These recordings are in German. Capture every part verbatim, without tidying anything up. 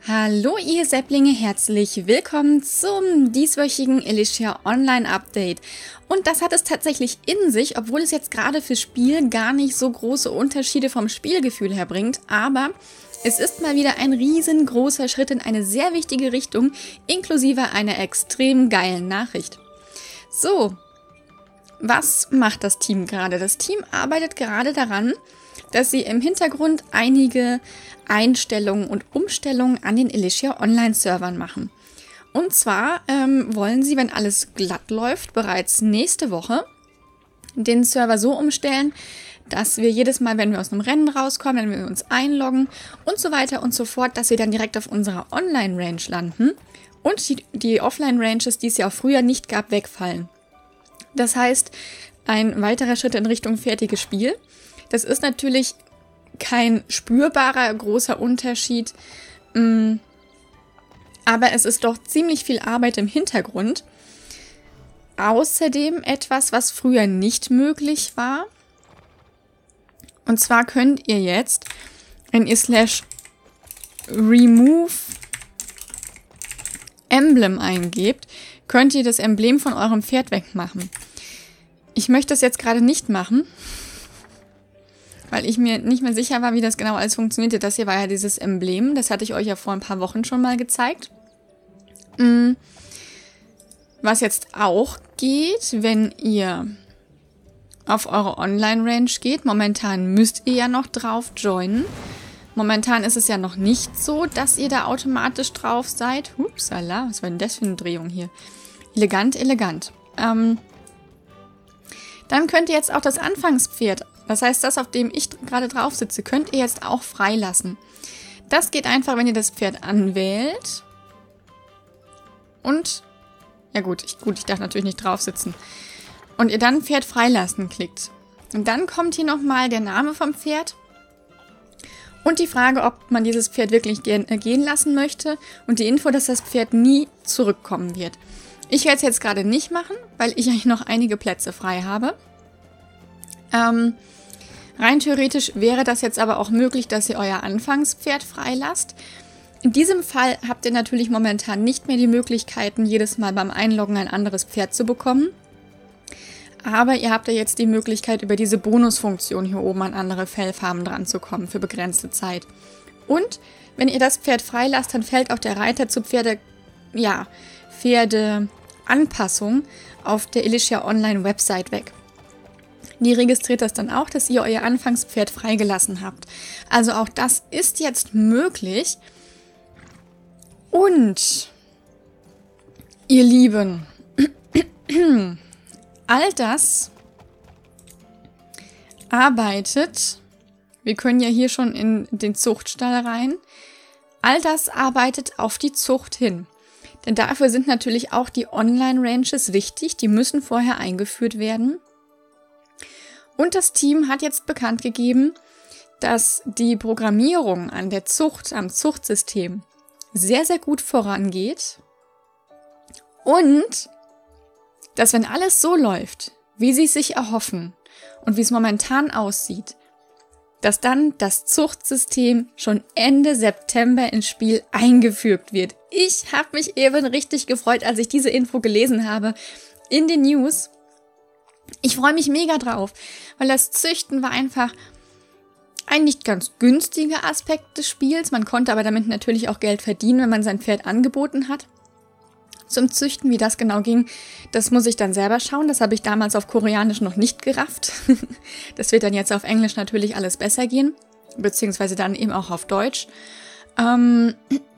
Hallo ihr Säpplinge, herzlich willkommen zum dieswöchigen Alicia Online Update. Und das hat es tatsächlich in sich, obwohl es jetzt gerade fürs Spiel gar nicht so große Unterschiede vom Spielgefühl her bringt, aber es ist mal wieder ein riesengroßer Schritt in eine sehr wichtige Richtung, inklusive einer extrem geilen Nachricht. So, was macht das Team gerade? Das Team arbeitet gerade daran, dass sie im Hintergrund einige Einstellungen und Umstellungen an den Alicia Online-Servern machen. Und zwar ähm, wollen sie, wenn alles glatt läuft, bereits nächste Woche den Server so umstellen, dass wir jedes Mal, wenn wir aus einem Rennen rauskommen, wenn wir uns einloggen und so weiter und so fort, dass wir dann direkt auf unserer Online-Range landen und die, die Offline-Ranges, die es ja auch früher nicht gab, wegfallen. Das heißt, ein weiterer Schritt in Richtung fertiges Spiel. Das ist natürlich kein spürbarer großer Unterschied, aber es ist doch ziemlich viel Arbeit im Hintergrund. Außerdem etwas, was früher nicht möglich war. Und zwar könnt ihr jetzt, wenn ihr slash remove Emblem eingebt, könnt ihr das Emblem von eurem Pferd wegmachen. Ich möchte das jetzt gerade nicht machen, weil ich mir nicht mehr sicher war, wie das genau alles funktionierte. Das hier war ja dieses Emblem, das hatte ich euch ja vor ein paar Wochen schon mal gezeigt. Was jetzt auch geht, wenn ihr auf eure Online-Range geht, momentan müsst ihr ja noch drauf joinen. Momentan ist es ja noch nicht so, dass ihr da automatisch drauf seid. Upsala, was war denn das für eine Drehung hier? Elegant, elegant. Ähm, dann könnt ihr jetzt auch das Anfangspferd, das heißt, das, auf dem ich gerade drauf sitze, könnt ihr jetzt auch freilassen. Das geht einfach, wenn ihr das Pferd anwählt. Und, ja gut, ich, gut, ich darf natürlich nicht drauf sitzen. Und ihr dann Pferd freilassen klickt. Und dann kommt hier nochmal der Name vom Pferd. Und die Frage, ob man dieses Pferd wirklich gehen, äh, gehen lassen möchte. Und die Info, dass das Pferd nie zurückkommen wird. Ich werde es jetzt gerade nicht machen, weil ich eigentlich noch einige Plätze frei habe. Ähm... Rein theoretisch wäre das jetzt aber auch möglich, dass ihr euer Anfangspferd freilasst. In diesem Fall habt ihr natürlich momentan nicht mehr die Möglichkeiten, jedes Mal beim Einloggen ein anderes Pferd zu bekommen. Aber ihr habt ja jetzt die Möglichkeit, über diese Bonusfunktion hier oben an andere Fellfarben dran zu kommen für begrenzte Zeit. Und wenn ihr das Pferd freilasst, dann fällt auch der Reiter zu Pferde, ja, Pferdeanpassung auf der Alicia Online Website weg. Die registriert das dann auch, dass ihr euer Anfangspferd freigelassen habt. Also auch das ist jetzt möglich. Und, ihr Lieben, all das arbeitet, wir können ja hier schon in den Zuchtstall rein, all das arbeitet auf die Zucht hin. Denn dafür sind natürlich auch die Online-Ranges wichtig, die müssen vorher eingeführt werden. Und das Team hat jetzt bekannt gegeben, dass die Programmierung an der Zucht, am Zuchtsystem sehr, sehr gut vorangeht. Und dass, wenn alles so läuft, wie sie es sich erhoffen und wie es momentan aussieht, dass dann das Zuchtsystem schon Ende September ins Spiel eingefügt wird. Ich habe mich eben richtig gefreut, als ich diese Info gelesen habe in den News. Ich freue mich mega drauf, weil das Züchten war einfach ein nicht ganz günstiger Aspekt des Spiels. Man konnte aber damit natürlich auch Geld verdienen, wenn man sein Pferd angeboten hat. Zum Züchten, wie das genau ging, das muss ich dann selber schauen. Das habe ich damals auf Koreanisch noch nicht gerafft. Das wird dann jetzt auf Englisch natürlich alles besser gehen, beziehungsweise dann eben auch auf Deutsch. Ähm...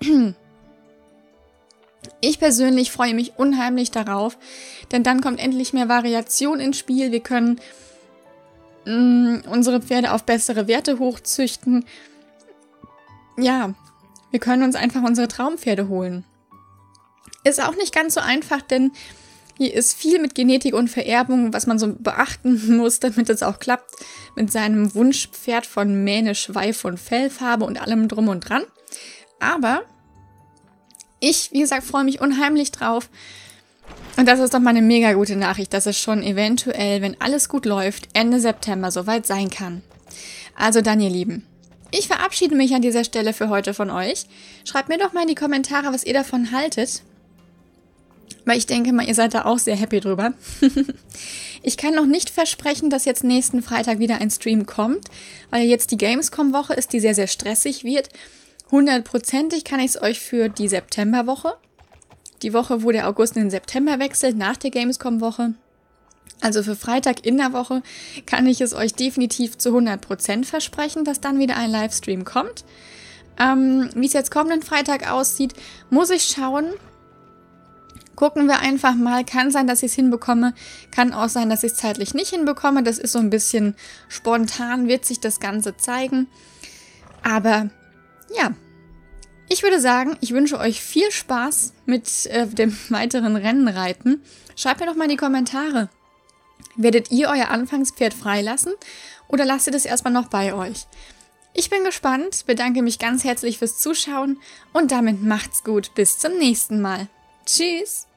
Ich persönlich freue mich unheimlich darauf, denn dann kommt endlich mehr Variation ins Spiel. Wir können mh, unsere Pferde auf bessere Werte hochzüchten. Ja, wir können uns einfach unsere Traumpferde holen. Ist auch nicht ganz so einfach, denn hier ist viel mit Genetik und Vererbung, was man so beachten muss, damit es auch klappt mit seinem Wunschpferd von Mähne, Schweif und Fellfarbe und allem drum und dran. Aber ich, wie gesagt, freue mich unheimlich drauf. Und das ist doch mal eine mega gute Nachricht, dass es schon eventuell, wenn alles gut läuft, Ende September soweit sein kann. Also dann, ihr Lieben, Ich verabschiede mich an dieser Stelle für heute von euch. Schreibt mir doch mal in die Kommentare, was ihr davon haltet. Weil ich denke mal, ihr seid da auch sehr happy drüber. Ich kann noch nicht versprechen, dass jetzt nächsten Freitag wieder ein Stream kommt, weil jetzt die Gamescom-Woche ist, die sehr, sehr stressig wird. Hundertprozentig kann ich es euch für die Septemberwoche, die Woche, wo der August in den September wechselt, nach der Gamescom-Woche, also für Freitag in der Woche, kann ich es euch definitiv zu hundert Prozent versprechen, dass dann wieder ein Livestream kommt. Ähm, wie es jetzt kommenden Freitag aussieht, muss ich schauen. Gucken wir einfach mal. Kann sein, dass ich es hinbekomme. Kann auch sein, dass ich es zeitlich nicht hinbekomme. Das ist so ein bisschen spontan, wird sich das Ganze zeigen. Aber ja, ich würde sagen, ich wünsche euch viel Spaß mit äh, dem weiteren Rennenreiten. Schreibt mir doch mal in die Kommentare. Werdet ihr euer Anfangspferd freilassen oder lasst ihr das erstmal noch bei euch? Ich bin gespannt, bedanke mich ganz herzlich fürs Zuschauen und damit macht's gut. Bis zum nächsten Mal. Tschüss!